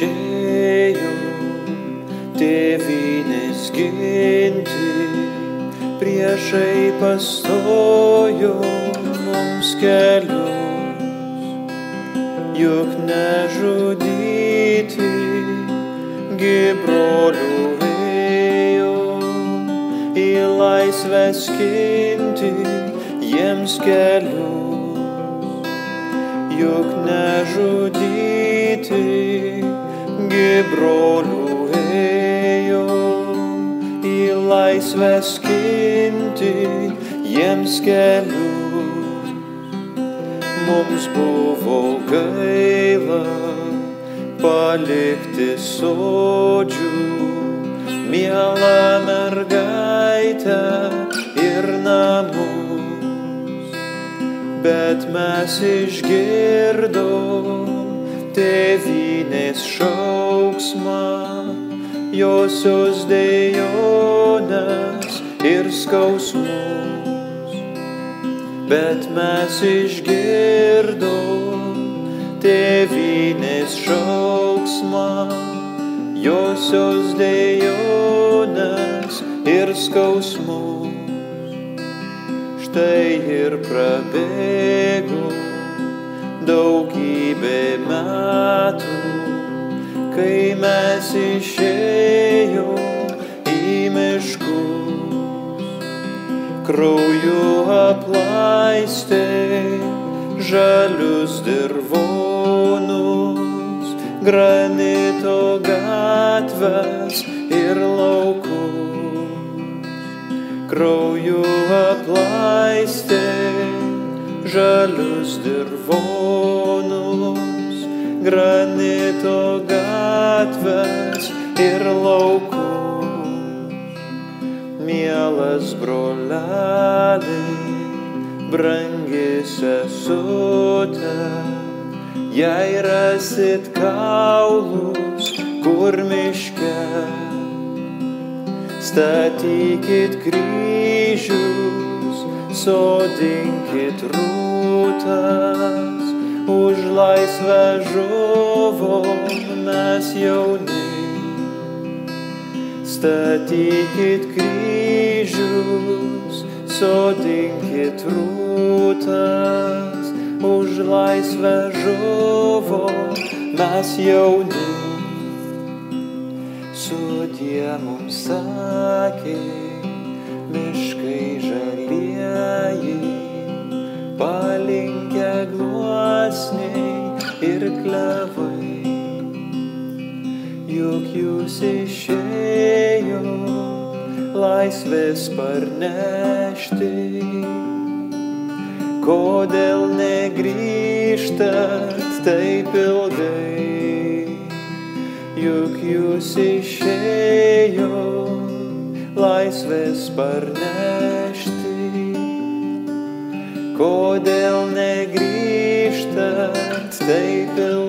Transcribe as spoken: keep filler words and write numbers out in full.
išėjo tėvynės ginti, priešai pastojo mums kelius, juk nežudyti gi brolių ėjo, į laisvę skinti jiems kelius, juk nežudyti gi brolių ėjo, į laisvę skinti jiems kelius. Mums buvo gaila palikti sodžių, mielą mergaitę ir namus, bet mes išgirdom tėvynės šauksmą, josios dejones ir skausmus, bet mes išgirdom tėvynės šauksmą, josios dejones ir skausmus. Štai ir prabėgo daugybė metų, kai mes išėjom į miškus, krauju aplaistė žalius dirvonus, granito gatves ir laukus, krauju aplaistė žalius dirvonus, granito gatves ir laukus. Mielas broleli, brangi sesute, jei rasit kaulus kur miške, statykit kryžius, sodinkit rūtas, už laisvę žuvom mes jauni. Statykit kryžius, sodinkit rūtas, už laisvę žuvom mes jauni. Sudie mums sakė miškai žalieji, palinkę gluosniai ir klevai, juk jūs išėjo laisvės parnešti, kodėl negrįžtat taip ilgai, juk jūs išėjo laisvės parnešti, kodėl negrįžtat taip ilgai.